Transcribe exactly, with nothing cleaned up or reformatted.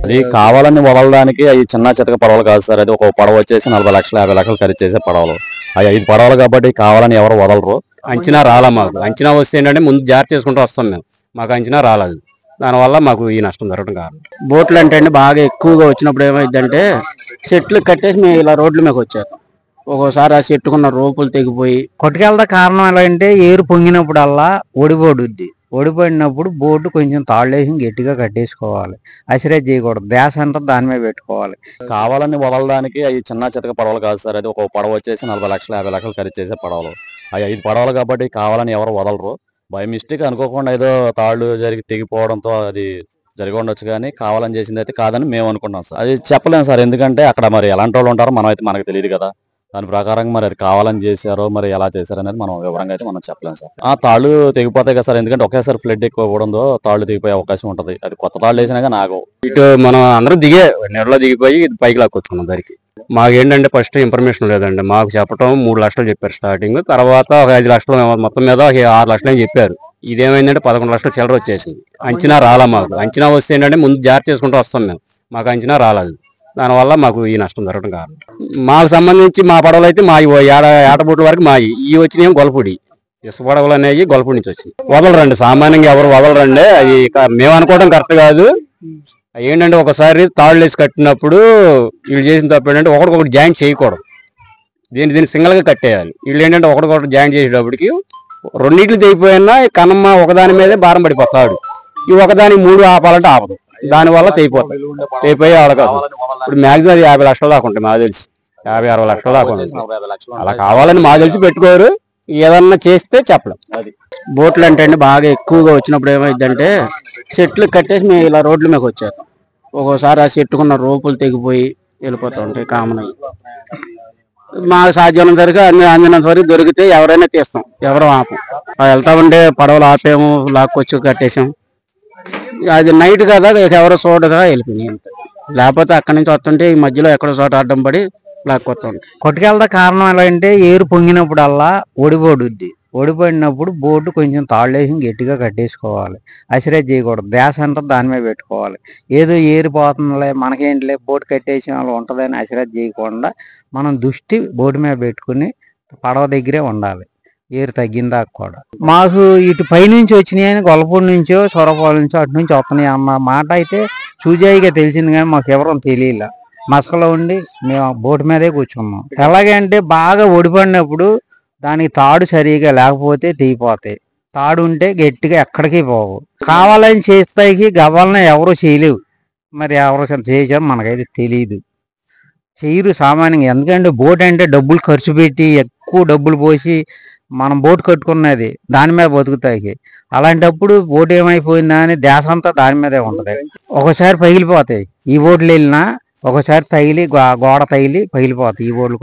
అది కావాలని వదలడానికి అవి చిన్న చితక పడవలు కాదు సార్. అది ఒక పడవ వచ్చేసి నలభై లక్షలు యాభై లక్షలు ఖరీదు చేసే పడవలు. అవి ఐదు పడవలు కాబట్టి కావాలని ఎవరు వదలరు. అంచనా రాలా మాకు. అంచనా వస్తే ఏంటంటే ముందు జాగ్రత్త చేసుకుంటూ వస్తాం మేము. మాకు అంచనా రాలేదు, దానివల్ల మాకు ఈ నష్టం జరగడం కాదు. బోట్లు అంటే అండి బాగా ఎక్కువగా వచ్చినప్పుడు ఏమైందంటే చెట్లు కట్టేసి మేము ఇలా రోడ్ల మీదకి వచ్చారు. ఒక్కోసారి ఆ చెట్టుకున్న రోపులు తెగిపోయి కొట్టుకెళ్తా. కారణం ఎలా అంటే ఏరు పొంగినప్పుడల్లా ఒడిపోడుద్ది. ఒడిపోయినప్పుడు బోర్డు కొంచెం తాళ్ళేసి గట్టిగా కట్టేసుకోవాలి. అసిరేజ్ చేయకూడదు. ధ్యాస అంతా దాని మీద పెట్టుకోవాలి. కావాలని వదలడానికి అవి చిన్న చితక పడవలు కాదు సార్. అది ఒక పడవ వచ్చేసి నలభై లక్షలు యాభై లక్షలు ఖరీదు చేసే పడవలు. అవి ఐదు పడవలు కాబట్టి కావాలని ఎవరు వదలరు. బై మిస్టేక్ అనుకోకుండా ఏదో తాళ్ళు జరిగి తెగిపోవడంతో అది జరిగి ఉండొచ్చు, కానీ కావాలని చేసింది అయితే కాదని మేము అనుకుంటాం సార్. అది చెప్పలేము సార్, ఎందుకంటే అక్కడ మరి ఎలాంటి వాళ్ళు ఉంటారో మనం అయితే మనకు తెలియదు కదా. దాని ప్రకారంగా మరి అది కావాలని చేశారో మరి ఎలా చేశారు అనేది మనం వివరంగా అయితే మనం చెప్పలేము సార్. ఆ తాళ్ళు తెగిపోతాయి కదా సార్, ఎందుకంటే ఒకేసారి ఫ్లడ్ ఎక్కువ ఇవ్వడంతో తాళ్ళు తెగిపోయే అవకాశం ఉంటుంది. అది కొత్త తాళ్ళు వేసినా కానీ ఆగవు. ఇటు మనం అందరం దిగే నెలలో దిగిపోయి పైకి లాక్కొచ్చుకున్నాం దానికి. మాకేంటంటే ఫస్ట్ ఇన్ఫర్మేషన్ లేదండి. మాకు చెప్పడం మూడు లక్షలు చెప్పారు స్టార్టింగ్. తర్వాత ఒక ఐదు లక్షలు మొత్తం మీద ఆరు లక్షలు అని చెప్పారు. ఇదేమైందంటే పదకొండు లక్షలు చిల్లర వచ్చేసింది. అంచనా రాలా మాకు. అంచనా వస్తే ఏంటంటే ముందు జాగ్రత్త చేసుకుంటూ వస్తాం మేము. మాకు అంచనా రాలేదు, దానివల్ల మాకు ఈ నష్టం జరగడం కాదు. మాకు సంబంధించి మా పడవలు అయితే మా ఏడ ఏటబోట్ల వరకు మాయి. ఈ వచ్చినాయి గొలపూడి ఇసుక పడవలు అనేవి గొలపూడి నుంచి వచ్చింది. వదలరండి, సామాన్యంగా ఎవరు వదలరండి. అది మేము అనుకోవడం కరెక్ట్ కాదు. ఏంటంటే ఒకసారి తాళ్ళు వేసి కట్టినప్పుడు వీళ్ళు చేసిన తప్పు ఏంటంటే ఒకటికొకటి జాయింట్ చేయకూడదు. దీన్ని దీన్ని సింగల్గా కట్టేయాలి. వీళ్ళు ఏంటంటే ఒకటికొకటి జాయింట్ చేసేటప్పటికి రెండింటికి తెగిపోయినా కనమ్మ ఒకదాని మీదే భారం పడిపోతాడు. ఈ ఒకదాని మూడు ఆపాలంటే ఆపదు, దానివల్ల తెగిపోతాయి. తెగిపోయి ఆడకాదు. ఇప్పుడు మ్యాక్సిమం అది యాభై లక్షలు దాకా ఉంటాయి మాకు తెలిసి. యాభై అరవై లక్షలు దాకా ఉంటుంది. అలా కావాలని మాకు తెలిసి పెట్టుకోరు. ఏదన్నా చేస్తే చెప్పలేం. అది బోట్లు అంటే అండి బాగా ఎక్కువగా వచ్చినప్పుడు ఏమైందంటే చెట్లు కట్టేసి మేము ఇలా రోడ్ల మీదకి వచ్చారు. ఒక్కోసారి ఆ చెట్టుకున్న రోపులు తెగిపోయి వెళ్ళిపోతూ ఉంటాయి. కామన్ అయ్యి మాకు సాధ్యమైనంత వరకు అన్ని అందినంత వరకు దొరికితే ఎవరైనా తీస్తాం, ఎవరు ఆపం. వెళ్తా ఉంటే పడవలు ఆపేము, లాక్కొచ్చి కట్టేసాం. అది నైట్ కదా ఎవరో చోటగా వెళ్ళిపోయినాయి. లేకపోతే అక్కడి నుంచి వస్తుంటే ఈ మధ్యలో ఎక్కడో చోట అడ్డం పడి లాక్కొస్తూ ఉంటాయి. కొట్టుకెళ్తా. కారణం ఎలా అంటే ఏరు పొంగినప్పుడల్లా ఒడిపోడుద్ది. ఓడిపోయినప్పుడు బోర్డు కొంచెం తాళ్ళేసి గట్టిగా కట్టేసుకోవాలి. అసిరేజ్ చేయకూడదు. ధ్యాస అంతా దాని మీద పెట్టుకోవాలి. ఏదో ఏరిపోతుందిలే మనకేంటిలే బోటు కట్టేసి వాళ్ళు ఉంటుందని అసిరేజ్ చేయకుండా మనం దృష్టి బోర్డు మీద పెట్టుకుని పడవ దగ్గరే ఉండాలి. ఏరు తగ్గిందాక కూడా. మాకు ఇటు పైనుంచి వచ్చినాయి అని గొల్లపూడి నుంచో సొరపాల నుంచో అటు నుంచి వస్తున్నాయి అన్న మాట అయితే చూజాయిగా తెలిసింది, కానీ మాకు ఎవరూ తెలియలే. మసకలో ఉండి మేము బోటు మీదే కూర్చున్నాం. ఎలాగంటే బాగా ఒడిపడినప్పుడు దానికి తాడు సరిగా లేకపోతే తెగిపోతాయి. తాడు ఉంటే గట్టిగా ఎక్కడికి పోవు. కావాలని చేస్తాయికి గవ్వాలని ఎవరు చేయలేవు. మరి ఎవరు చేసారు మనకైతే తెలియదు, చేయరు సామాన్యంగా. ఎందుకంటే బోట్ అంటే డబ్బులు ఖర్చు పెట్టి ఎక్కువ డబ్బులు పోసి మనం బోట్ కట్టుకున్నది దాని మీద బతుకుతాయి. అలాంటప్పుడు బోట్ ఏమైపోయిందా అని ధ్యాస అంతా దాని మీదే ఉంటుంది. ఒకసారి పగిలిపోతాయి. ఈ బోట్లు వెళ్ళినా ఒకసారి తగిలి గోడ తగిలి పగిలిపోతాయి ఈ బోట్లు.